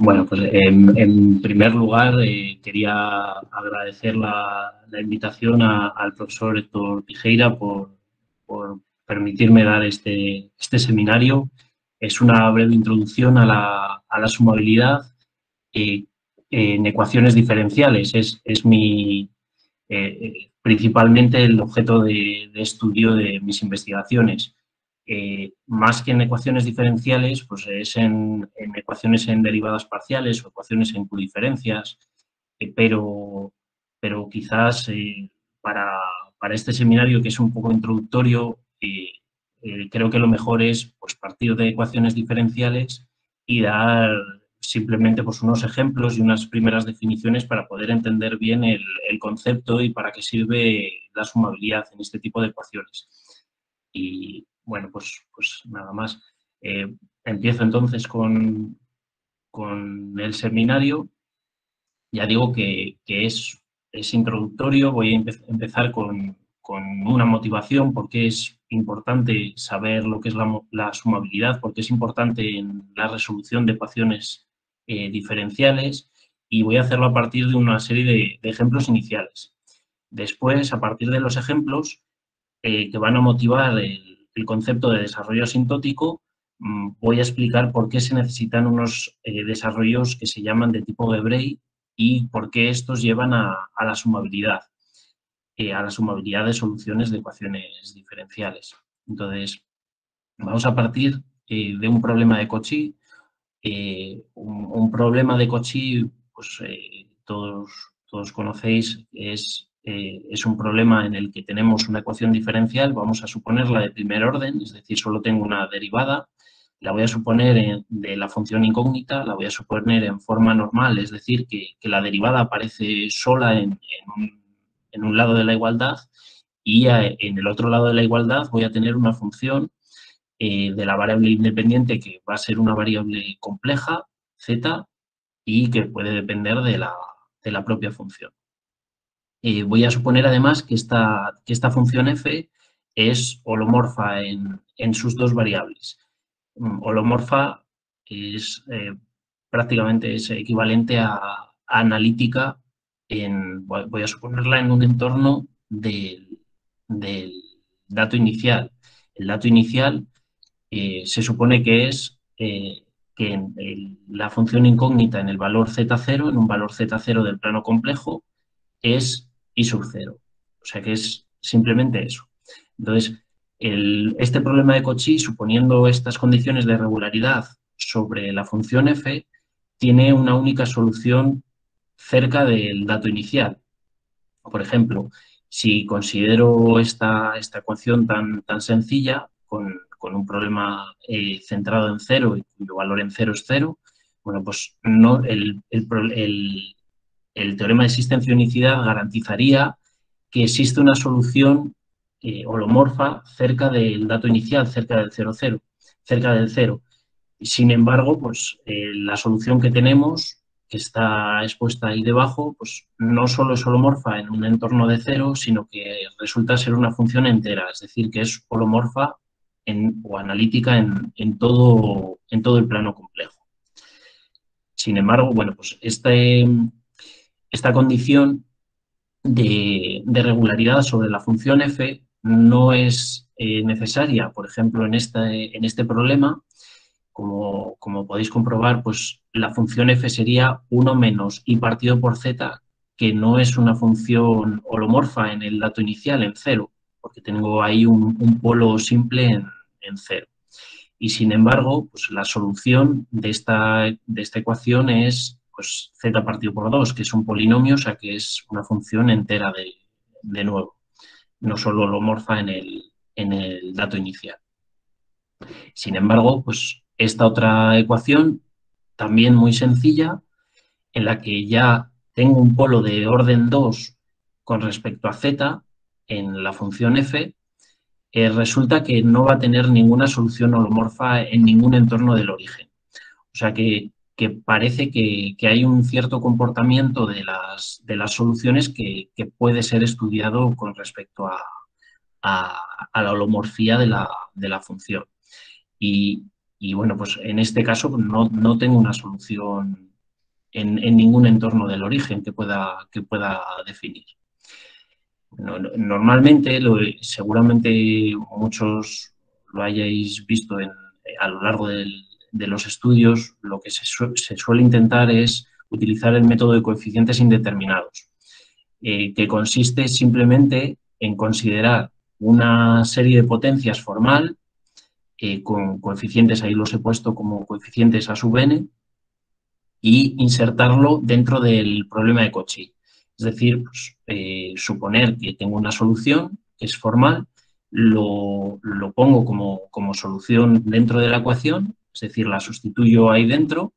Bueno, pues en primer lugar quería agradecer la invitación al profesor Héctor Tijeira por permitirme dar este seminario. Es una breve introducción a la sumabilidad eh, en ecuaciones diferenciales. Principalmente el objeto de estudio de mis investigaciones. Más que en ecuaciones diferenciales, pues es en ecuaciones en derivadas parciales o ecuaciones en q-diferencias, pero quizás para este seminario, que es un poco introductorio, creo que lo mejor es pues, partir de ecuaciones diferenciales y dar simplemente pues, unos ejemplos y unas primeras definiciones para poder entender bien el concepto y para qué sirve la sumabilidad en este tipo de ecuaciones. Y bueno, pues nada más. Empiezo entonces con el seminario. Ya digo que es introductorio, voy a empezar con una motivación, porque es importante saber lo que es la sumabilidad, porque es importante en la resolución de ecuaciones diferenciales, y voy a hacerlo a partir de una serie de ejemplos iniciales. Después, a partir de los ejemplos que van a motivar el concepto de desarrollo asintótico, voy a explicar por qué se necesitan unos desarrollos que se llaman de tipo Gevrey y por qué estos llevan a la sumabilidad de soluciones de ecuaciones diferenciales. Entonces, vamos a partir de un problema de Cauchy. Un problema de Cauchy, pues todos conocéis, es un problema en el que tenemos una ecuación diferencial, vamos a suponerla de primer orden, es decir, solo tengo una derivada, la voy a suponer de la función incógnita, la voy a suponer en forma normal, es decir, que la derivada aparece sola en un lado de la igualdad, y en el otro lado de la igualdad voy a tener una función de la variable independiente, que va a ser una variable compleja, z, y que puede depender de la propia función. Voy a suponer además que esta función f es holomorfa en sus dos variables. Holomorfa es prácticamente es equivalente a analítica. Voy a suponerla en un entorno del dato inicial. El dato inicial se supone que es que la función incógnita en el valor z0, en un valor z0 del plano complejo, es i sub 0. O sea que es simplemente eso. Entonces, este problema de Cauchy, suponiendo estas condiciones de regularidad sobre la función f, tiene una única solución cerca del dato inicial. Por ejemplo, si considero esta ecuación tan sencilla, con un problema centrado en cero y cuyo valor en cero es cero, bueno, pues no, el teorema de existencia de unicidad garantizaría que existe una solución holomorfa cerca del dato inicial, cerca del 0,0, cerca del cero. Sin embargo, pues la solución que tenemos, que está expuesta ahí debajo, pues no solo es holomorfa en un entorno de cero, sino que resulta ser una función entera, es decir, que es holomorfa o analítica en todo el plano complejo. Sin embargo, bueno, pues esta condición de regularidad sobre la función f no es necesaria, por ejemplo, en este problema. Como podéis comprobar, pues la función f sería 1 menos i partido por z, que no es una función holomorfa en el dato inicial, en cero, porque tengo ahí un polo simple en cero. Y sin embargo, pues la solución de esta ecuación es pues, z partido por 2, que es un polinomio, o sea que es una función entera de nuevo, no solo holomorfa en el dato inicial. Sin embargo, pues esta otra ecuación, también muy sencilla, en la que ya tengo un polo de orden 2 con respecto a z en la función f, resulta que no va a tener ninguna solución holomorfa en ningún entorno del origen. O sea que parece que hay un cierto comportamiento de las soluciones que puede ser estudiado con respecto a la holomorfía de la función. Y bueno, pues en este caso no tengo una solución en ningún entorno del origen que pueda definir. Normalmente, seguramente muchos lo hayáis visto a lo largo de los estudios, lo que se suele intentar es utilizar el método de coeficientes indeterminados, que consiste simplemente en considerar una serie de potencias formal con coeficientes, ahí los he puesto como coeficientes a sub n, y insertarlo dentro del problema de Cauchy. Es decir, pues, suponer que tengo una solución que es formal, lo pongo como solución dentro de la ecuación, es decir, la sustituyo ahí dentro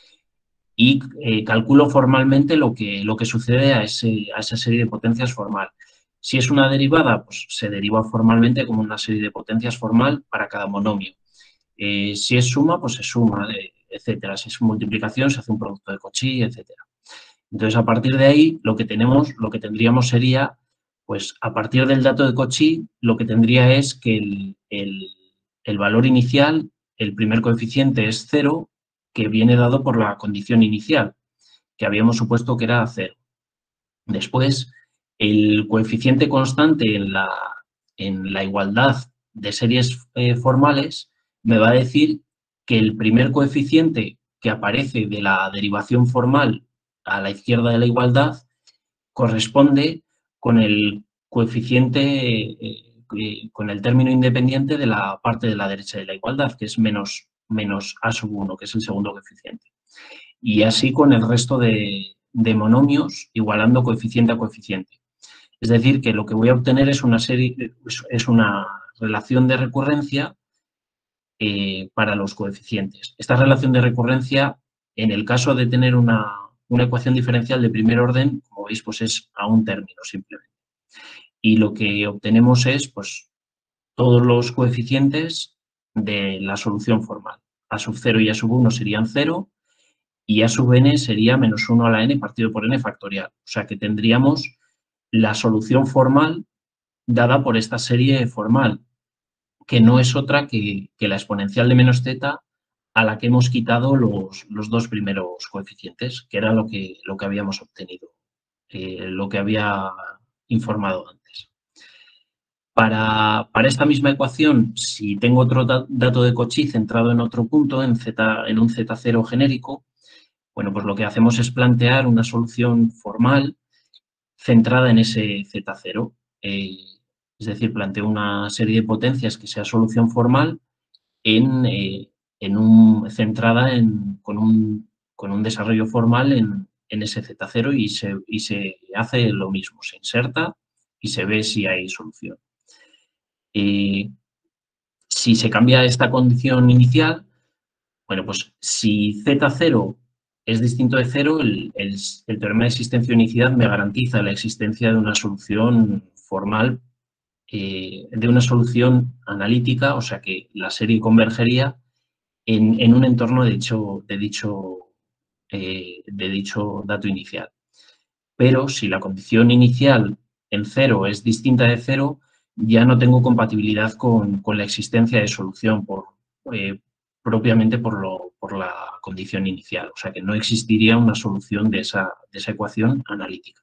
y calculo formalmente lo que sucede a esa serie de potencias formal. Si es una derivada, pues se deriva formalmente como una serie de potencias formal para cada monomio. Si es suma, pues se suma, etcétera. Si es multiplicación, se hace un producto de Cauchy, etcétera. Entonces, a partir de ahí, lo que tendríamos sería, pues a partir del dato de Cauchy, lo que tendría es que el valor inicial, el primer coeficiente es 0, que viene dado por la condición inicial, que habíamos supuesto que era 0. Después, el coeficiente constante en la igualdad de series formales me va a decir que el primer coeficiente que aparece de la derivación formal a la izquierda de la igualdad corresponde con el coeficiente, con el término independiente de la parte de la derecha de la igualdad, que es menos a sub 1, que es el segundo coeficiente. Y así con el resto de monomios, igualando coeficiente a coeficiente. Es decir, que lo que voy a obtener es una relación de recurrencia para los coeficientes. Esta relación de recurrencia, en el caso de tener una ecuación diferencial de primer orden, como veis, pues es a un término simplemente. Y lo que obtenemos es, pues, todos los coeficientes de la solución formal. A sub 0 y a sub 1 serían 0 y a sub n sería menos 1 a la n partido por n factorial. O sea que tendríamos la solución formal dada por esta serie formal, que no es otra que la exponencial de menos z a la que hemos quitado los dos primeros coeficientes, que era lo que habíamos obtenido, lo que había informado antes. Para esta misma ecuación, si tengo otro dato de Cauchy centrado en otro punto, en un z0 genérico, bueno, pues lo que hacemos es plantear una solución formal centrada en ese z0. Es decir, planteo una serie de potencias que sea solución formal centrada con un desarrollo formal en ese z0 y se hace lo mismo, se inserta y se ve si hay solución. Si se cambia esta condición inicial, bueno, pues si z0 es distinto de 0, el teorema de existencia de unicidad me garantiza la existencia de una solución formal, de una solución analítica, o sea que la serie convergería en un entorno de dicho dato inicial. Pero si la condición inicial en 0 es distinta de 0, ya no tengo compatibilidad con la existencia de solución propiamente por la condición inicial. O sea que no existiría una solución de esa ecuación analítica.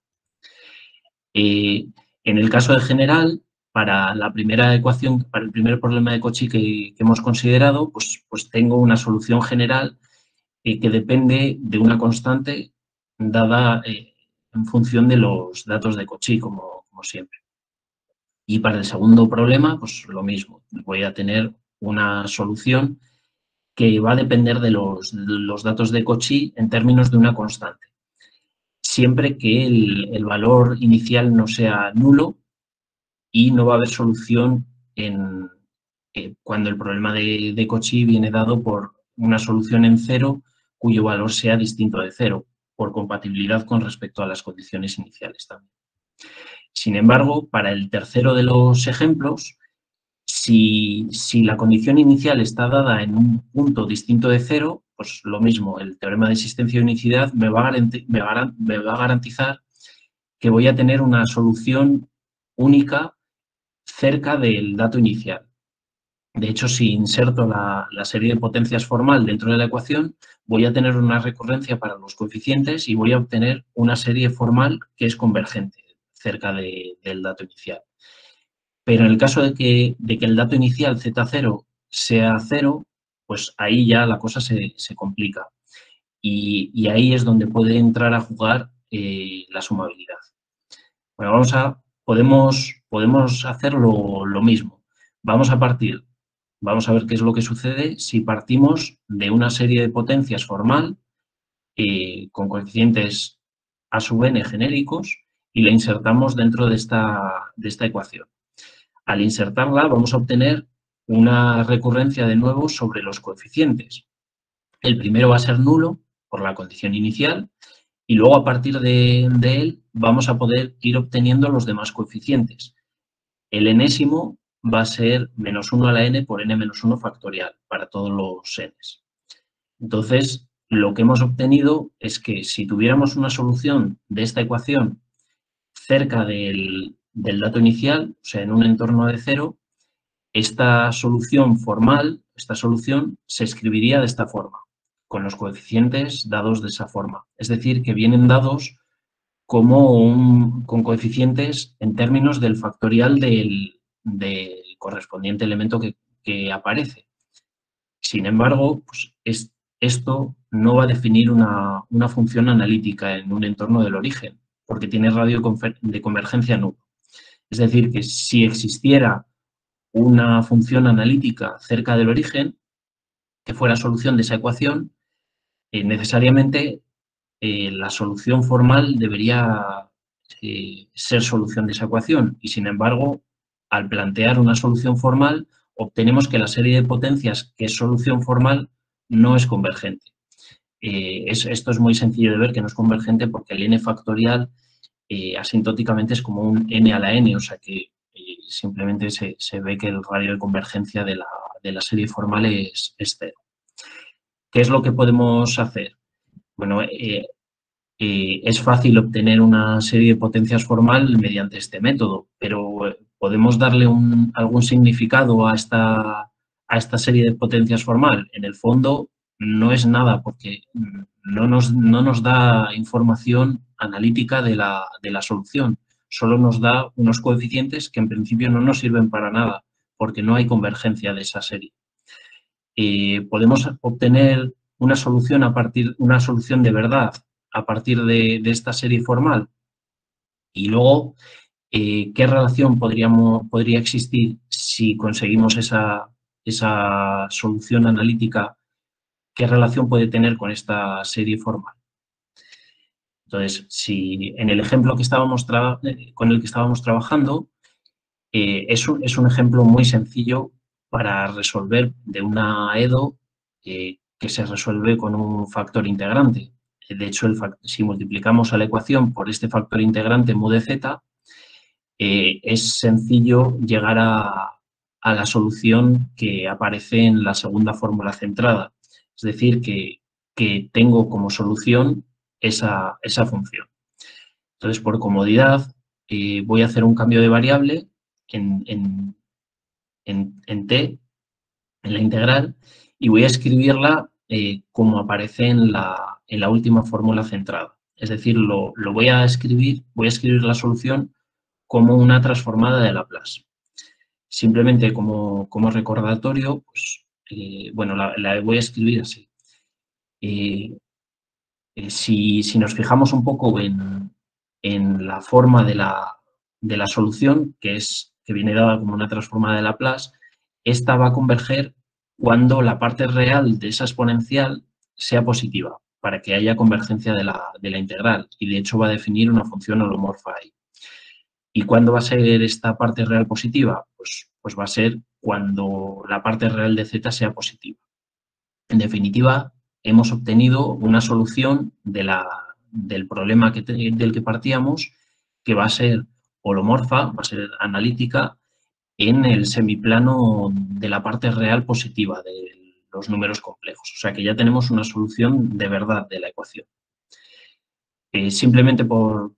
En el caso de general, para la primera ecuación, para el primer problema de Cauchy que hemos considerado, pues tengo una solución general que depende de una constante dada en función de los datos de Cauchy, como siempre. Y para el segundo problema, pues lo mismo. Voy a tener una solución que va a depender de los datos de Cauchy en términos de una constante. Siempre que el valor inicial no sea nulo y no va a haber solución cuando el problema de Cauchy viene dado por una solución en 0 cuyo valor sea distinto de 0, por compatibilidad con respecto a las condiciones iniciales también. Sin embargo, para el tercero de los ejemplos, si la condición inicial está dada en un punto distinto de 0, pues lo mismo, el teorema de existencia de unicidad me va a garantizar que voy a tener una solución única cerca del dato inicial. De hecho, si inserto la serie de potencias formal dentro de la ecuación, voy a tener una recurrencia para los coeficientes y voy a obtener una serie formal que es convergente cerca del dato inicial. Pero en el caso de que el dato inicial z0 sea 0, pues ahí ya la cosa se complica. Y ahí es donde puede entrar a jugar la sumabilidad. Bueno, podemos hacer lo mismo. Vamos a ver qué es lo que sucede si partimos de una serie de potencias formal con coeficientes a sub n genéricos y la insertamos dentro de esta ecuación. Al insertarla vamos a obtener una recurrencia de nuevo sobre los coeficientes. El primero va a ser nulo por la condición inicial y luego a partir de él vamos a poder ir obteniendo los demás coeficientes. El enésimo va a ser menos 1 a la n por n menos 1 factorial para todos los n's. Entonces, lo que hemos obtenido es que si tuviéramos una solución de esta ecuación cerca del dato inicial, o sea, en un entorno de 0, esta solución formal, esta solución se escribiría de esta forma, con los coeficientes dados de esa forma. Es decir, que vienen dados con coeficientes en términos del factorial del correspondiente elemento que aparece. Sin embargo, pues esto no va a definir una función analítica en un entorno del origen, porque tiene radio de convergencia nulo. Es decir, que si existiera una función analítica cerca del origen, que fuera solución de esa ecuación, necesariamente la solución formal debería ser solución de esa ecuación. Y sin embargo, al plantear una solución formal, obtenemos que la serie de potencias que es solución formal no es convergente. Esto es muy sencillo de ver que no es convergente porque el n factorial asintóticamente es como un n a la n, o sea que simplemente se ve que el radio de convergencia de la serie formal es 0. ¿Qué es lo que podemos hacer? Bueno, es fácil obtener una serie de potencias formal mediante este método, pero ¿podemos darle algún significado a esta serie de potencias formal? En el fondo no es nada porque no nos da información analítica de la solución, solo nos da unos coeficientes que en principio no nos sirven para nada porque no hay convergencia de esa serie. Podemos obtener una solución de verdad a partir de esta serie formal. Y luego, ¿qué relación podría existir si conseguimos esa solución analítica? ¿Qué relación puede tener con esta serie formal? Entonces, si en el ejemplo con el que estábamos trabajando, es un ejemplo muy sencillo para resolver de una EDO que se resuelve con un factor integrante. De hecho, si multiplicamos a la ecuación por este factor integrante mu de z, es sencillo llegar a la solución que aparece en la segunda fórmula centrada. Es decir, que tengo como solución esa función. Entonces, por comodidad, voy a hacer un cambio de variable en t, en la integral, y voy a escribirla como aparece en la última fórmula centrada. Es decir, voy a escribir la solución como una transformada de Laplace. Simplemente como recordatorio, pues, bueno, la voy a escribir así. Si nos fijamos un poco en la forma de la solución, que viene dada como una transformada de Laplace, esta va a converger cuando la parte real de esa exponencial sea positiva, para que haya convergencia de la integral. Y de hecho va a definir una función holomorfa ahí. ¿Y cuándo va a ser esta parte real positiva? Pues va a ser cuando la parte real de z sea positiva. En definitiva, hemos obtenido una solución del problema del que partíamos, que va a ser holomorfa, va a ser analítica, en el semiplano de la parte real positiva de los números complejos. O sea que ya tenemos una solución de verdad de la ecuación. Simplemente por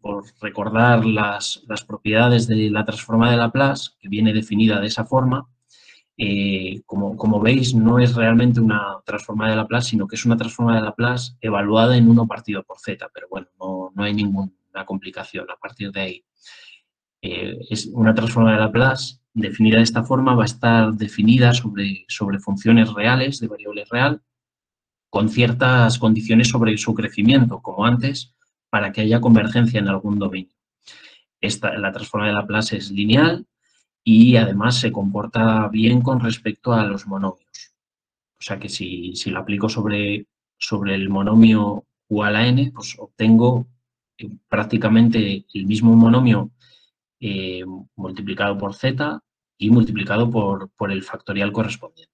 recordar las propiedades de la transformada de Laplace, que viene definida de esa forma, Como veis, no es realmente una transformada de Laplace, sino que es una transformada de Laplace evaluada en 1 partido por z, pero bueno, no hay ninguna complicación a partir de ahí. Es una transformada de Laplace definida de esta forma, va a estar definida sobre funciones reales de variable real, con ciertas condiciones sobre su crecimiento, como antes, para que haya convergencia en algún dominio. La transformada de Laplace es lineal y además se comporta bien con respecto a los monomios. O sea que si lo aplico sobre el monomio u a la n, pues obtengo prácticamente el mismo monomio multiplicado por z y multiplicado por el factorial correspondiente.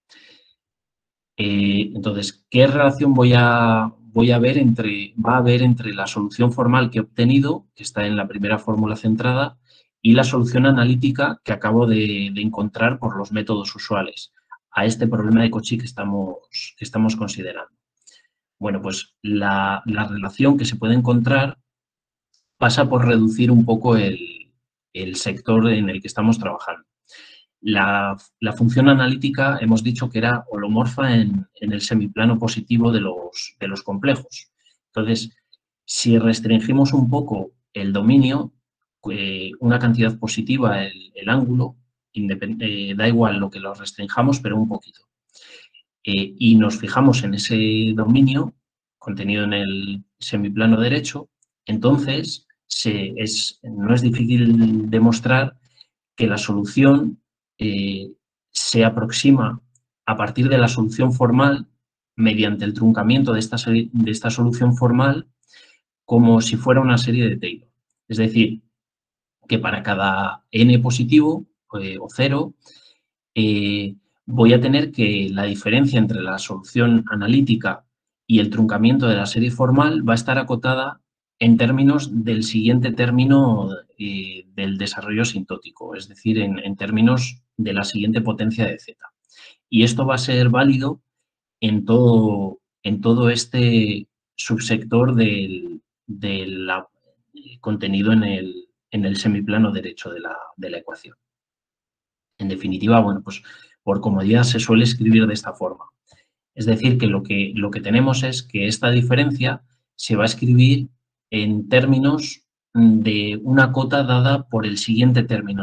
Entonces, ¿qué relación va a haber entre la solución formal que he obtenido, que está en la primera fórmula centrada, y la solución analítica que acabo de encontrar por los métodos usuales a este problema de Cauchy que estamos considerando? Bueno, pues la relación que se puede encontrar pasa por reducir un poco el sector en el que estamos trabajando. La función analítica hemos dicho que era holomorfa en el semiplano positivo de los complejos. Entonces, si restringimos un poco el dominio, una cantidad positiva, el ángulo, da igual lo que lo restringamos, pero un poquito. Y nos fijamos en ese dominio contenido en el semiplano derecho, entonces no es difícil demostrar que la solución se aproxima a partir de la solución formal mediante el truncamiento de esta solución formal como si fuera una serie de Taylor. Es decir, que para cada n positivo o 0 voy a tener que la diferencia entre la solución analítica y el truncamiento de la serie formal va a estar acotada en términos del siguiente término del desarrollo asintótico, es decir, en términos de la siguiente potencia de z. Y esto va a ser válido en todo este subsector del contenido en el semiplano derecho de la ecuación. En definitiva, bueno, pues por comodidad se suele escribir de esta forma. Es decir, que lo que tenemos es que esta diferencia se va a escribir en términos de una cota dada por el siguiente término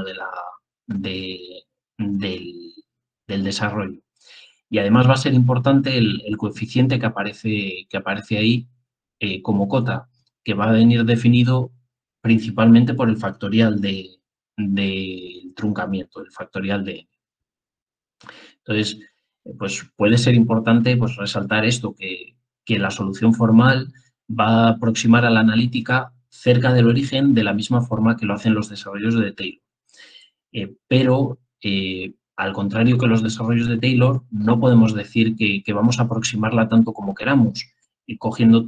del desarrollo. Y además va a ser importante el coeficiente que aparece ahí como cota, que va a venir definido principalmente por el factorial del truncamiento, el factorial de n. Entonces, pues puede ser importante pues, resaltar esto, que la solución formal va a aproximar a la analítica cerca del origen de la misma forma que lo hacen los desarrollos de Taylor. Pero, al contrario que los desarrollos de Taylor, no podemos decir que vamos a aproximarla tanto como queramos, eligiendo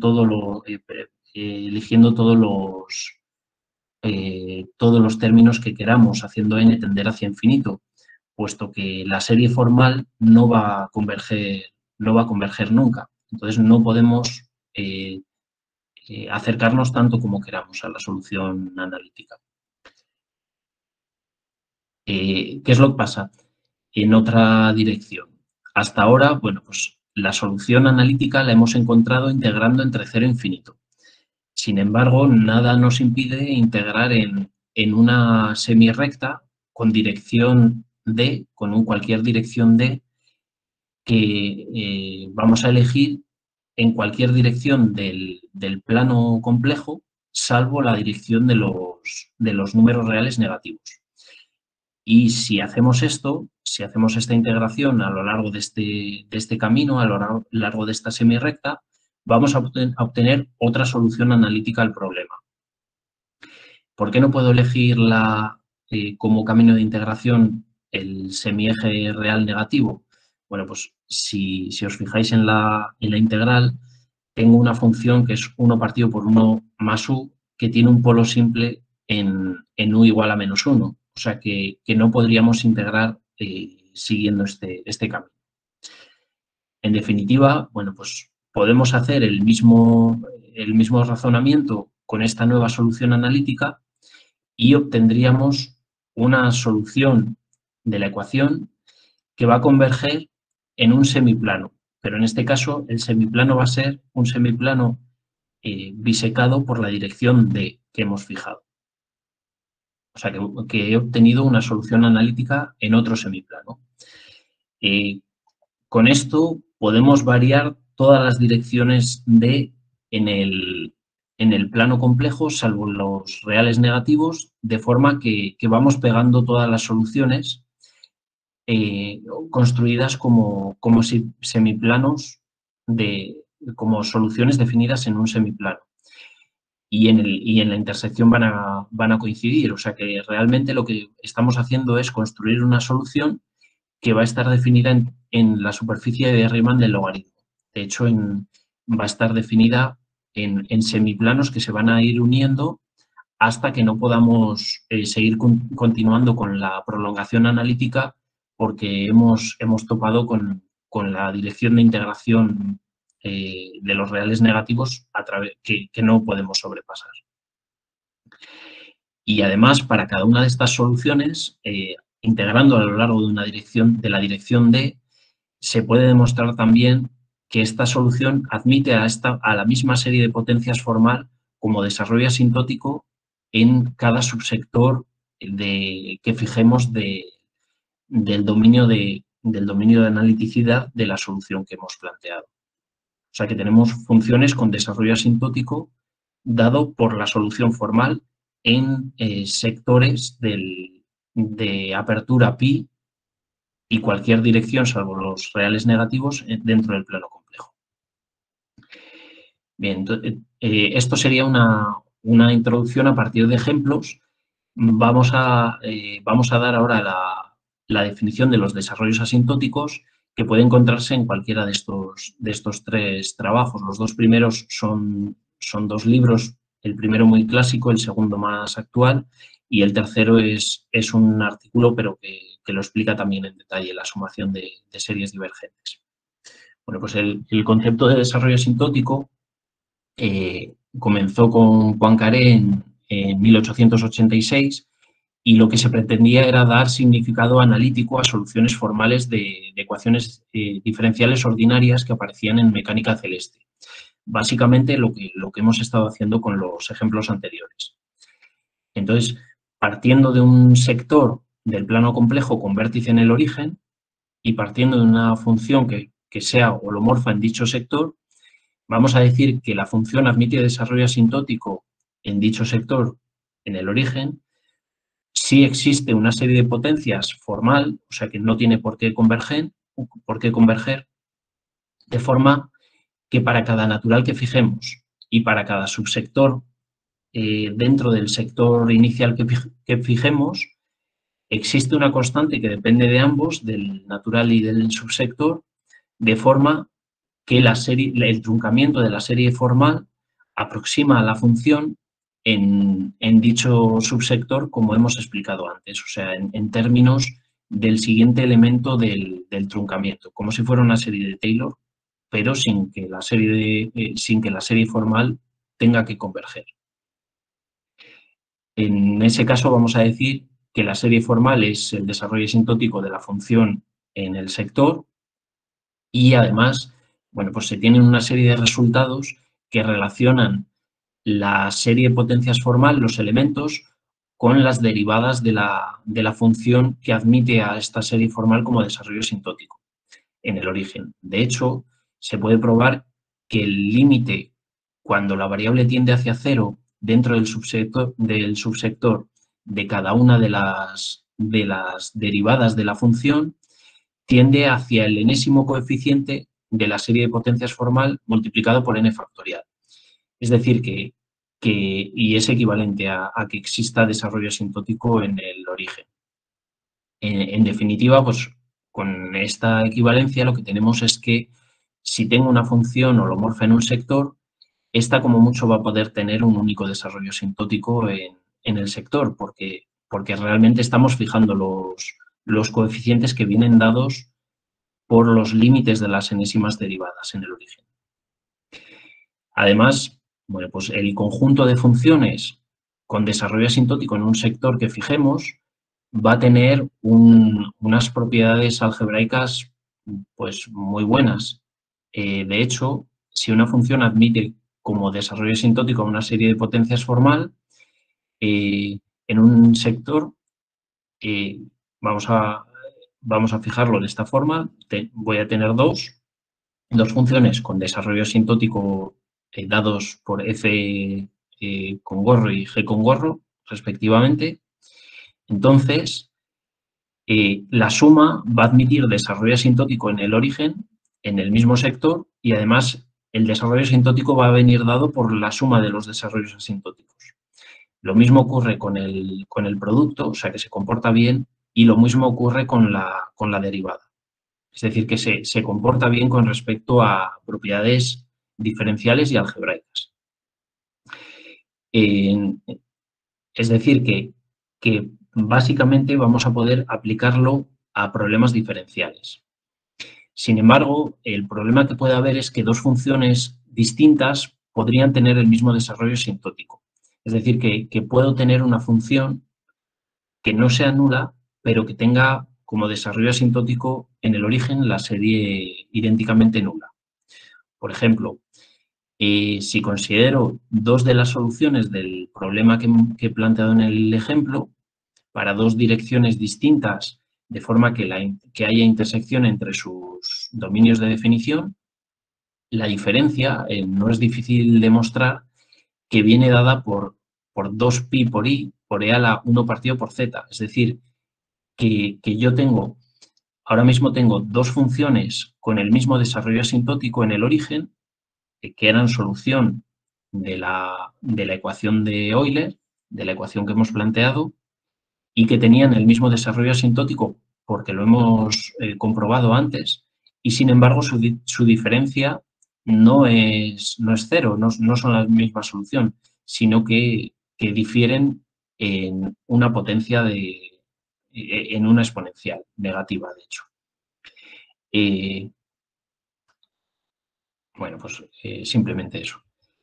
todos los términos que queramos, haciendo n tender hacia infinito, puesto que la serie formal no va a converger nunca. Entonces, no podemos acercarnos tanto como queramos a la solución analítica. ¿Qué es lo que pasa? En otra dirección. Hasta ahora, bueno, pues la solución analítica la hemos encontrado integrando entre 0 e infinito. Sin embargo, nada nos impide integrar en una semirrecta con dirección D, con cualquier dirección D, que vamos a elegir en cualquier dirección del plano complejo, salvo la dirección de los números reales negativos. Y si hacemos esto, si hacemos esta integración a lo largo de este camino, a lo largo de esta semirrecta, vamos a obtener otra solución analítica al problema. ¿Por qué no puedo elegir como camino de integración el semieje real negativo? Bueno, pues si os fijáis en la integral, tengo una función que es 1 partido por 1 más u, que tiene un polo simple en u igual a menos 1. O sea que no podríamos integrar siguiendo este camino. En definitiva, bueno, pues podemos hacer el mismo razonamiento con esta nueva solución analítica y obtendríamos una solución de la ecuación que va a converger en un semiplano, pero en este caso el semiplano va a ser un semiplano bisecado por la dirección D que hemos fijado. O sea, que he obtenido una solución analítica en otro semiplano. Con esto podemos variar todas las direcciones D en el plano complejo, salvo los reales negativos, de forma que vamos pegando todas las soluciones construidas como semiplanos, como soluciones definidas en un semiplano. Y en la intersección van a coincidir. O sea que realmente lo que estamos haciendo es construir una solución que va a estar definida en la superficie de Riemann del logaritmo. De hecho, va a estar definida en semiplanos que se van a ir uniendo hasta que no podamos seguir continuando con la prolongación analítica, porque hemos topado con la dirección de integración de los reales negativos que no podemos sobrepasar. Y además, para cada una de estas soluciones, integrando a lo largo de la dirección D, se puede demostrar también que esta solución admite a la misma serie de potencias formal como desarrollo asintótico en cada subsector que fijemos del dominio de analiticidad de la solución que hemos planteado. O sea que tenemos funciones con desarrollo asintótico dado por la solución formal en sectores de apertura pi y cualquier dirección, salvo los reales negativos, dentro del plano complejo. Bien, entonces, esto sería una introducción a partir de ejemplos. Vamos a dar ahora la definición de los desarrollos asintóticos, que puede encontrarse en cualquiera de estos tres trabajos. Los dos primeros son dos libros, el primero muy clásico, el segundo más actual, y el tercero es un artículo, pero que lo explica también en detalle, la sumación de series divergentes. Bueno, pues el concepto de desarrollo asintótico comenzó con Poincaré en 1886, y lo que se pretendía era dar significado analítico a soluciones formales de ecuaciones diferenciales ordinarias que aparecían en mecánica celeste. Básicamente lo que hemos estado haciendo con los ejemplos anteriores. Entonces, partiendo de un sector del plano complejo con vértice en el origen y partiendo de una función que sea holomorfa en dicho sector, vamos a decir que la función admite desarrollo asintótico en dicho sector en el origen si existe una serie de potencias formal, o sea que no tiene por qué converger, de forma que para cada natural que fijemos y para cada subsector dentro del sector inicial que fijemos, existe una constante que depende de ambos, del natural y del subsector, de forma que el truncamiento de la serie formal aproxima a la función en dicho subsector, como hemos explicado antes, o sea, en términos del siguiente elemento del truncamiento, como si fuera una serie de Taylor, pero sin que la serie formal tenga que converger. En ese caso vamos a decir que la serie formal es el desarrollo asintótico de la función en el sector y además, bueno, pues se tienen una serie de resultados que relacionan la serie de potencias formal, los elementos, con las derivadas de la función que admite a esta serie formal como desarrollo asintótico en el origen. De hecho, se puede probar que el límite, cuando la variable tiende hacia cero dentro del subsector de cada una de las derivadas de la función, tiende hacia el enésimo coeficiente de la serie de potencias formal multiplicado por n factorial. Es decir, y es equivalente a que exista desarrollo asintótico en el origen. En definitiva, pues con esta equivalencia lo que tenemos es que si tengo una función holomorfa en un sector, esta como mucho va a poder tener un único desarrollo asintótico en el sector, porque realmente estamos fijando los coeficientes que vienen dados por los límites de las enésimas derivadas en el origen. Además, bueno, pues el conjunto de funciones con desarrollo asintótico en un sector que fijemos va a tener unas propiedades algebraicas pues muy buenas. De hecho, si una función admite como desarrollo asintótico una serie de potencias formal, en un sector vamos a fijarlo de esta forma, voy a tener dos funciones con desarrollo asintótico dados por f con gorro y g con gorro, respectivamente. Entonces, la suma va a admitir desarrollo asintótico en el origen, en el mismo sector, y además el desarrollo asintótico va a venir dado por la suma de los desarrollos asintóticos. Lo mismo ocurre con el producto, o sea que se comporta bien, y lo mismo ocurre con la derivada. Es decir, que se comporta bien con respecto a propiedades diferenciales y algebraicas. Es decir, que básicamente vamos a poder aplicarlo a problemas diferenciales. Sin embargo, el problema que puede haber es que dos funciones distintas podrían tener el mismo desarrollo asintótico. Es decir, que puedo tener una función que no sea nula, pero que tenga como desarrollo asintótico en el origen la serie idénticamente nula. Por ejemplo, si considero dos de las soluciones del problema que he planteado en el ejemplo, para dos direcciones distintas, de forma que haya intersección entre sus dominios de definición, la diferencia no es difícil demostrar que viene dada por 2pi por i por e a la 1 partido por z. Es decir, que yo ahora mismo tengo dos funciones con el mismo desarrollo asintótico en el origen, que eran solución de la ecuación de Euler, de la ecuación que hemos planteado, y que tenían el mismo desarrollo asintótico porque lo hemos comprobado antes, y sin embargo su diferencia no es cero, no son la misma solución, sino que difieren en una potencia en una exponencial negativa, de hecho. Bueno, pues simplemente eso.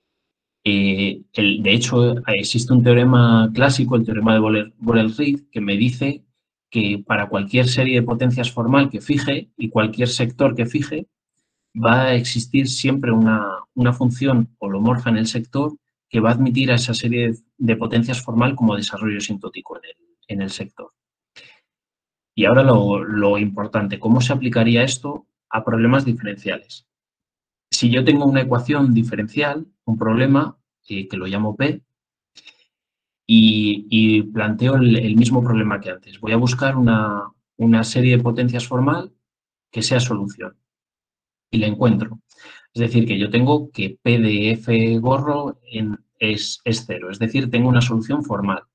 De hecho, existe un teorema clásico, el teorema de Borel-Reed, que me dice que para cualquier serie de potencias formal que fije y cualquier sector que fije, va a existir siempre una función holomorfa en el sector que va a admitir a esa serie de potencias formal como desarrollo asintótico en el sector. Y ahora lo importante, ¿cómo se aplicaría esto a problemas diferenciales? Si yo tengo una ecuación diferencial, un problema, que lo llamo P, y planteo el mismo problema que antes. Voy a buscar una serie de potencias formal que sea solución y la encuentro. Es decir, que yo tengo que P de F gorro es cero, es decir, tengo una solución formal.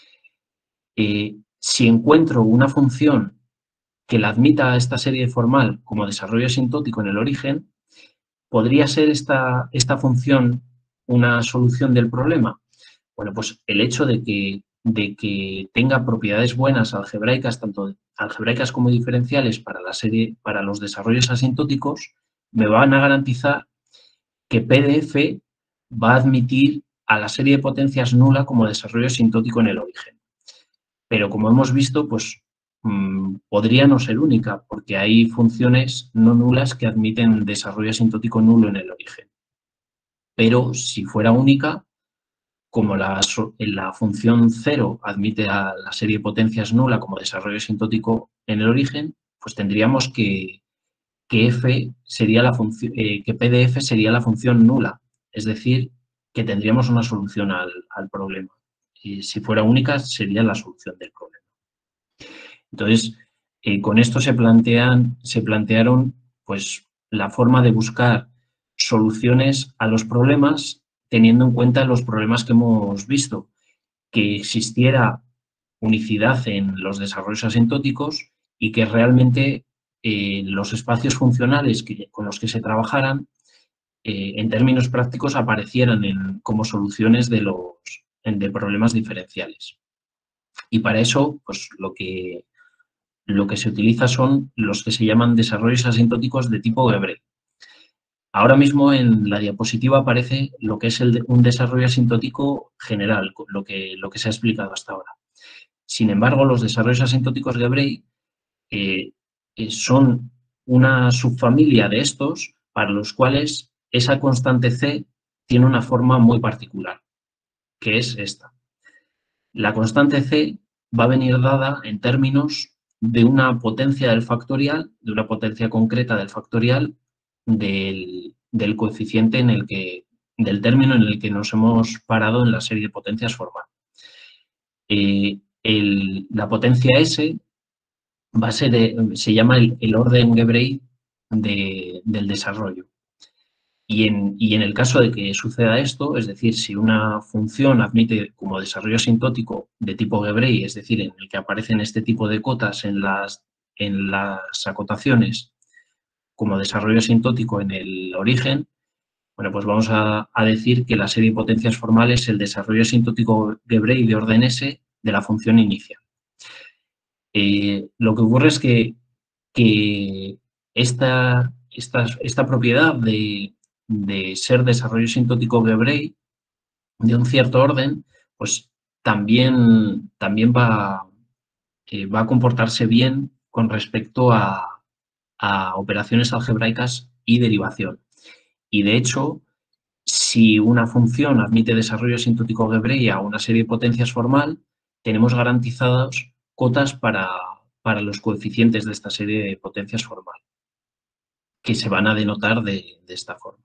Si encuentro una función que la admita a esta serie formal como desarrollo asintótico en el origen, ¿podría ser esta función una solución del problema? Bueno, pues el hecho de que tenga propiedades buenas algebraicas, tanto algebraicas como diferenciales para los desarrollos asintóticos, me van a garantizar que PDF va a admitir a la serie de potencias nula como desarrollo asintótico en el origen. Pero como hemos visto, pues podría no ser única, porque hay funciones no nulas que admiten desarrollo asintótico nulo en el origen. Pero si fuera única, como la función 0 admite a la serie de potencias nula como desarrollo asintótico en el origen, pues tendríamos que F sería que P de F sería la función nula, es decir, que tendríamos una solución al problema. Y si fuera única, sería la solución del problema. Entonces, con esto se plantearon pues, la forma de buscar soluciones a los problemas teniendo en cuenta los problemas que hemos visto, que existiera unicidad en los desarrollos asintóticos y que realmente los espacios funcionales con los que se trabajaran, en términos prácticos, aparecieran como soluciones de problemas diferenciales. Y para eso, pues lo que se utiliza son los que se llaman desarrollos asintóticos de tipo Gevrey. Ahora mismo en la diapositiva aparece lo que es un desarrollo asintótico general, lo que se ha explicado hasta ahora. Sin embargo, los desarrollos asintóticos de Brey son una subfamilia de estos para los cuales esa constante C tiene una forma muy particular, que es esta. La constante C va a venir dada en términos de una potencia del factorial, de una potencia concreta del factorial del coeficiente del término en el que nos hemos parado en la serie de potencias formal. La potencia S va a ser, se llama el orden Gebrey del desarrollo. Y en el caso de que suceda esto, es decir, si una función admite como desarrollo asintótico de tipo Gebrey, es decir, en el que aparecen este tipo de cotas en las acotaciones como desarrollo asintótico en el origen, bueno, pues vamos a decir que la serie de potencias formales es el desarrollo asintótico Gebrey de orden S de la función inicial. Lo que ocurre es que esta propiedad de ser desarrollo asintótico Gebrey de un cierto orden, pues también va a comportarse bien con respecto a operaciones algebraicas y derivación. Y de hecho, si una función admite desarrollo asintótico Gebrey a una serie de potencias formal, tenemos garantizados cotas para los coeficientes de esta serie de potencias formal, que se van a denotar de esta forma.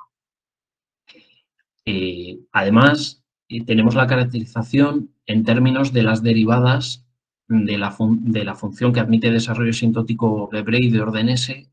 Además, tenemos la caracterización en términos de las derivadas de la función que admite desarrollo asintótico Gebrey de orden S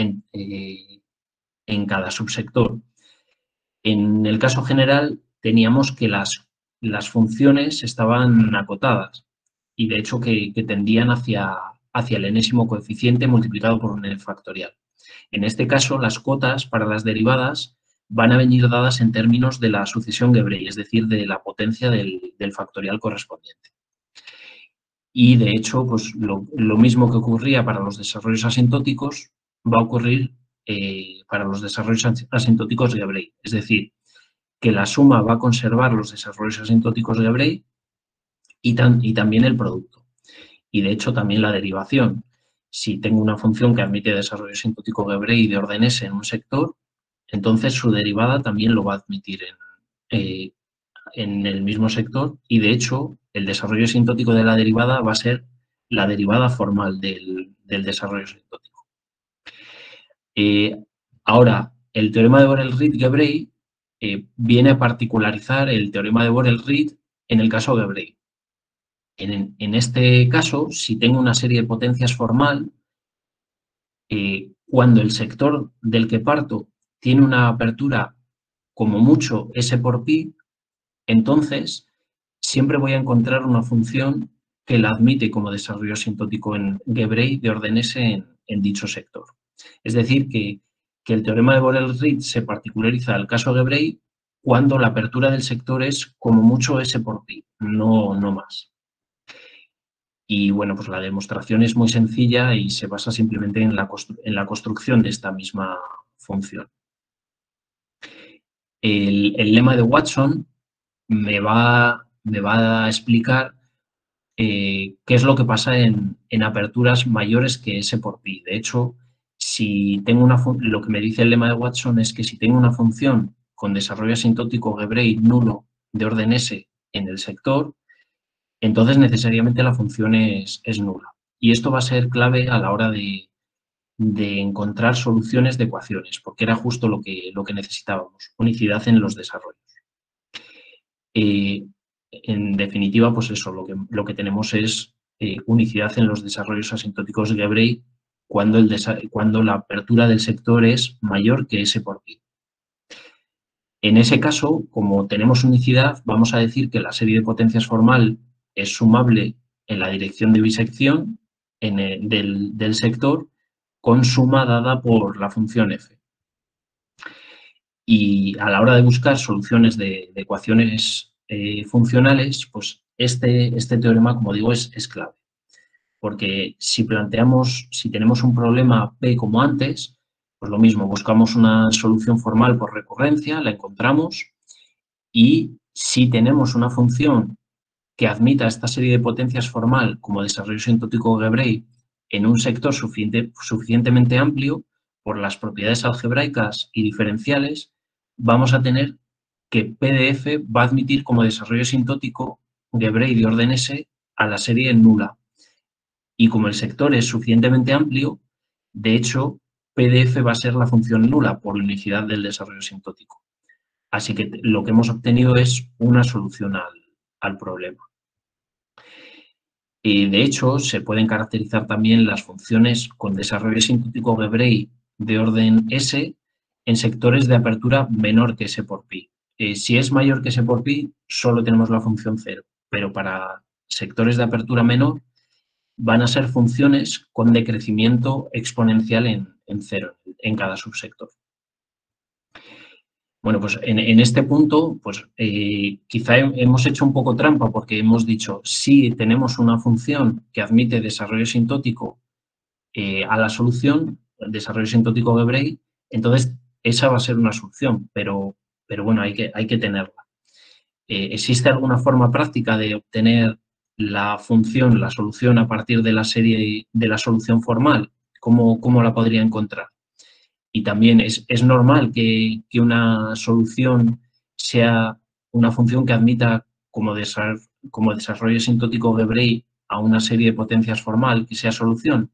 en cada subsector. En el caso general, teníamos que las funciones estaban acotadas y, de hecho, que tendían hacia el enésimo coeficiente multiplicado por un n factorial. En este caso, las cotas para las derivadas van a venir dadas en términos de la sucesión Gebrey, es decir, de la potencia del factorial correspondiente. Y, de hecho, pues lo mismo que ocurría para los desarrollos asintóticos va a ocurrir para los desarrollos asintóticos de Gebrey. Es decir, que la suma va a conservar los desarrollos asintóticos de Gebrey y también el producto. Y, de hecho, también la derivación. Si tengo una función que admite desarrollo asintótico Gebrey de orden S en un sector, entonces su derivada también lo va a admitir en el mismo sector y, de hecho, el desarrollo asintótico de la derivada va a ser la derivada formal del desarrollo asintótico. Ahora, el teorema de Borel-Reed-Gebrey viene a particularizar el teorema de Borel-Reed en el caso Gebrey. En este caso, si tengo una serie de potencias formal, cuando el sector del que parto tiene una apertura como mucho S por pi, entonces siempre voy a encontrar una función que la admite como desarrollo asintótico en Gebrey de orden S en dicho sector. Es decir, que el teorema de Borel-Reed se particulariza al caso Gebrey cuando la apertura del sector es como mucho S por pi, no más. Y, bueno, pues la demostración es muy sencilla y se basa simplemente en la construcción de esta misma función. El lema de Watson me va a explicar qué es lo que pasa en aperturas mayores que S por pi. De hecho, si tengo lo que me dice el lema de Watson es que si tengo una función con desarrollo asintótico Gebrey nulo de orden S en el sector, entonces necesariamente la función es nula. Y esto va a ser clave a la hora de encontrar soluciones de ecuaciones, porque era justo lo que necesitábamos, unicidad en los desarrollos. En definitiva, pues eso, lo que tenemos es unicidad en los desarrollos asintóticos de Gebrey cuando la apertura del sector es mayor que S por pi. En ese caso, como tenemos unicidad, vamos a decir que la serie de potencias formal es sumable en la dirección de bisección del sector con suma dada por la función f. Y a la hora de buscar soluciones de ecuaciones funcionales, pues este teorema, como digo, es clave. Porque si tenemos un problema P como antes, pues lo mismo, buscamos una solución formal por recurrencia, la encontramos, y si tenemos una función que admita esta serie de potencias formal como desarrollo asintótico Gebrey en un sector suficientemente amplio por las propiedades algebraicas y diferenciales, vamos a tener que PDF va a admitir como desarrollo asintótico Gebrey de orden S a la serie nula. Y como el sector es suficientemente amplio, de hecho, PDF va a ser la función nula por la unicidad del desarrollo asintótico. Así que lo que hemos obtenido es una solución al problema. De hecho, se pueden caracterizar también las funciones con desarrollo asintótico Gebrey de orden S en sectores de apertura menor que S por pi. Si es mayor que S por pi, solo tenemos la función 0, pero para sectores de apertura menor van a ser funciones con decrecimiento exponencial en 0 en cada subsector. Bueno, pues en este punto, pues quizá hemos hecho un poco trampa porque hemos dicho, si tenemos una función que admite desarrollo asintótico a la solución, desarrollo asintótico Gebrey, entonces esa va a ser una solución, pero bueno, hay que tenerla. ¿Existe alguna forma práctica de obtener la función, la solución a partir de la serie de la solución formal? ¿Cómo la podría encontrar? Y también es normal que una solución sea una función que admita como desarrollo asintótico Gebrey a una serie de potencias formal que sea solución.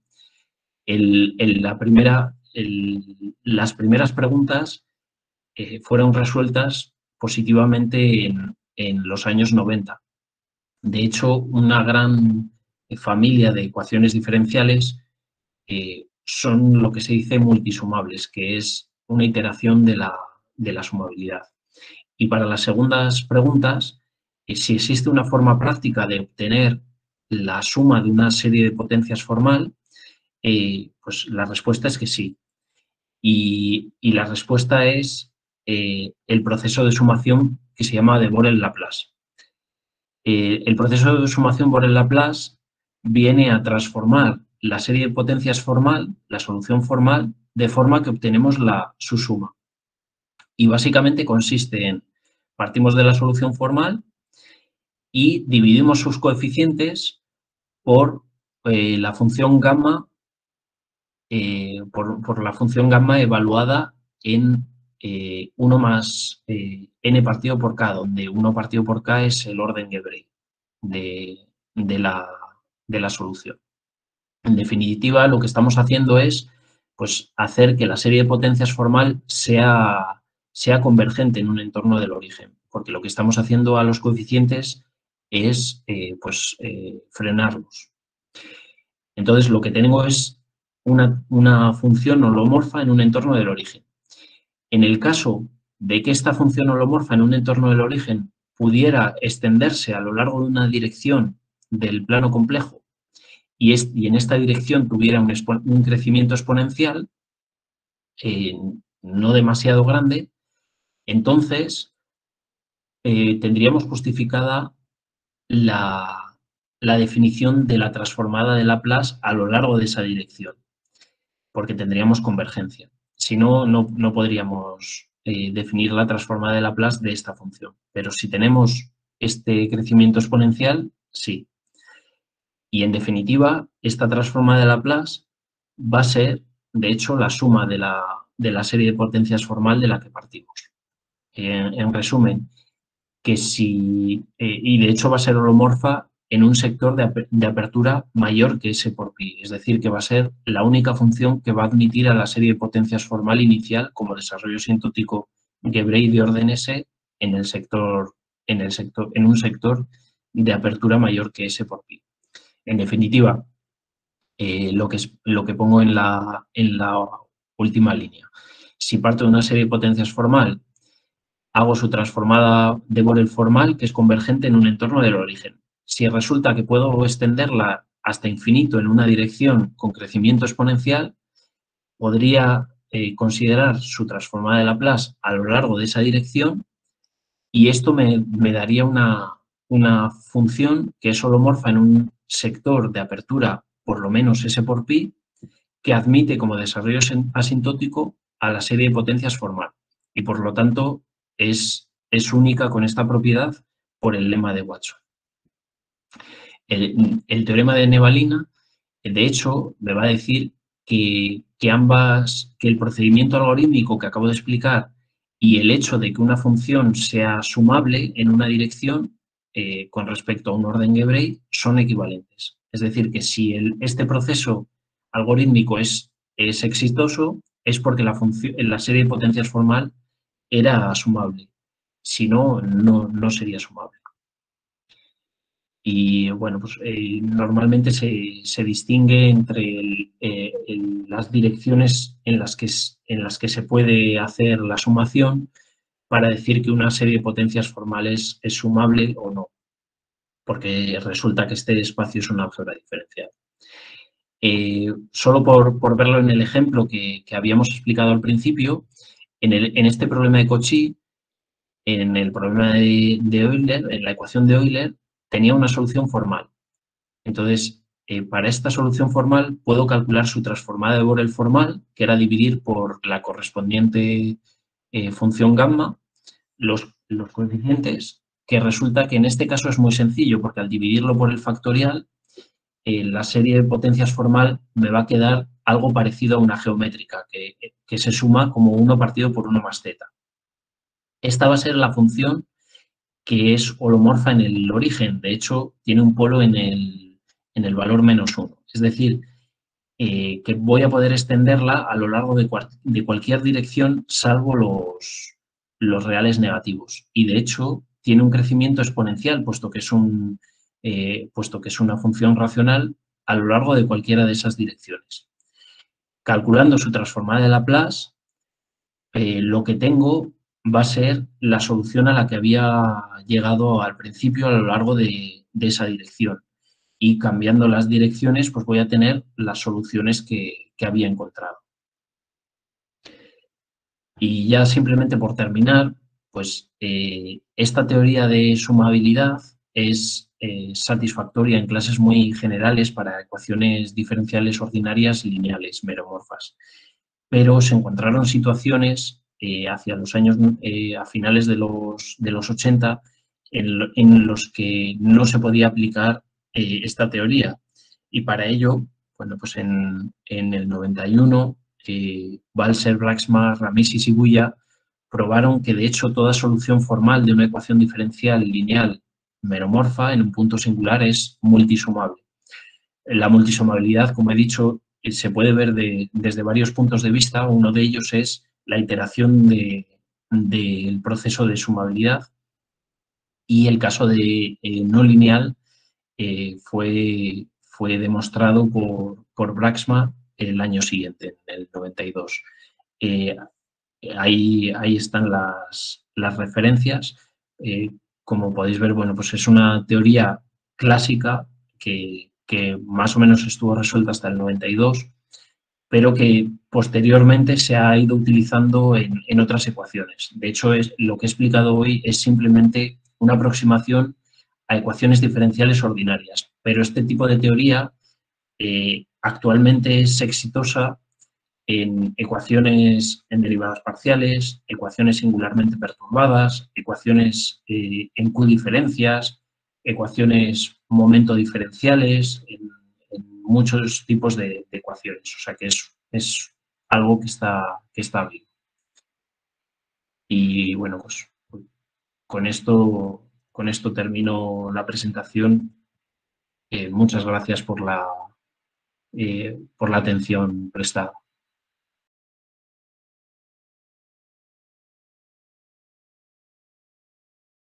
Las primeras preguntas fueron resueltas positivamente en los años 90. De hecho, una gran familia de ecuaciones diferenciales son lo que se dice multisumables, que es una iteración de la sumabilidad. Y para las segundas preguntas, si existe una forma práctica de obtener la suma de una serie de potencias formal, pues la respuesta es que sí. Y la respuesta es el proceso de sumación que se llama de Borel-Laplace. El proceso de sumación Borel-Laplace viene a transformar la serie de potencias formal, la solución formal, de forma que obtenemos su suma. Y básicamente consiste en, partimos de la solución formal y dividimos sus coeficientes por la función gamma, por la función gamma evaluada en 1 más n partido por k, donde 1 partido por k es el orden Gebrey de la solución. En definitiva, lo que estamos haciendo es pues, hacer que la serie de potencias formal sea convergente en un entorno del origen, porque lo que estamos haciendo a los coeficientes es frenarlos. Entonces, lo que tengo es una función holomorfa en un entorno del origen. En el caso de que esta función holomorfa en un entorno del origen pudiera extenderse a lo largo de una dirección del plano complejo y en esta dirección tuviera un crecimiento exponencial no demasiado grande, entonces tendríamos justificada la definición de la transformada de Laplace a lo largo de esa dirección, porque tendríamos convergencia. Si no, no podríamos definir la transformada de Laplace de esta función. Pero si tenemos este crecimiento exponencial, sí. Y en definitiva, esta transformada de Laplace va a ser, de hecho, la suma de la serie de potencias formal de la que partimos. En resumen, que si, y de hecho va a ser holomorfa en un sector de apertura mayor que S por pi, es decir, que va a ser la única función que va a admitir a la serie de potencias formal inicial como desarrollo asintótico Gebrey de orden S en un sector de apertura mayor que S por pi. En definitiva, lo que pongo en la última línea. Si parto de una serie de potencias formal, hago su transformada de Borel formal, que es convergente en un entorno del origen. Si resulta que puedo extenderla hasta infinito en una dirección con crecimiento exponencial, podría considerar su transformada de Laplace a lo largo de esa dirección y esto me daría una función que es holomorfa en un sector de apertura por lo menos S por pi, que admite como desarrollo asintótico a la serie de potencias formal y por lo tanto es única con esta propiedad por el lema de Watson. El teorema de Nevalina, de hecho, me va a decir que el procedimiento algorítmico que acabo de explicar y el hecho de que una función sea sumable en una dirección con respecto a un orden Gevrey son equivalentes. Es decir, que si este proceso algorítmico es exitoso, es porque la serie de potencias formal era sumable. Si no, no sería sumable. Y bueno, pues normalmente se distingue entre las direcciones en las que se puede hacer la sumación para decir que una serie de potencias formales es sumable o no, porque resulta que este espacio es un álgebra diferencial. Solo por verlo en el ejemplo que habíamos explicado al principio, en este problema de Cauchy, en el problema de Euler, en la ecuación de Euler, tenía una solución formal. Entonces, para esta solución formal puedo calcular su transformada de Borel formal, que era dividir por la correspondiente función gamma los coeficientes, que resulta que en este caso es muy sencillo, porque al dividirlo por el factorial, la serie de potencias formal me va a quedar algo parecido a una geométrica, que se suma como 1 partido por 1 más z. Esta va a ser la función que es holomorfa en el origen. De hecho, tiene un polo en el valor -1. Es decir, que voy a poder extenderla a lo largo de cualquier dirección salvo los reales negativos. Y de hecho, tiene un crecimiento exponencial, puesto que es una función racional a lo largo de cualquiera de esas direcciones. Calculando su transformada de Laplace, lo que tengo va a ser la solución a la que había llegado al principio a lo largo de esa dirección. Y cambiando las direcciones, pues voy a tener las soluciones que había encontrado. Y ya simplemente por terminar, pues esta teoría de sumabilidad es satisfactoria en clases muy generales para ecuaciones diferenciales ordinarias lineales meromorfas. Pero se encontraron situaciones hacia los años, a finales de los 80, en los que no se podía aplicar esta teoría. Y para ello, bueno, pues en el 91, Balser, Braxmar, Ramis y Shibuya probaron que de hecho toda solución formal de una ecuación diferencial lineal meromorfa en un punto singular es multisumable. La multisumabilidad, como he dicho, se puede ver desde varios puntos de vista. Uno de ellos es la iteración del proceso de sumabilidad, y el caso de no lineal fue demostrado por Braxmar el año siguiente, en el 92. Ahí están las referencias. Como podéis ver, bueno, pues es una teoría clásica que más o menos estuvo resuelta hasta el 92, pero que posteriormente se ha ido utilizando en otras ecuaciones. De hecho, lo que he explicado hoy es simplemente una aproximación a ecuaciones diferenciales ordinarias, pero este tipo de teoría actualmente es exitosa en ecuaciones en derivadas parciales, ecuaciones singularmente perturbadas, ecuaciones en Q-diferencias, ecuaciones momento diferenciales, en muchos tipos de ecuaciones. O sea que es algo que está bien. Y bueno, pues con esto termino la presentación. Muchas gracias por la atención prestada.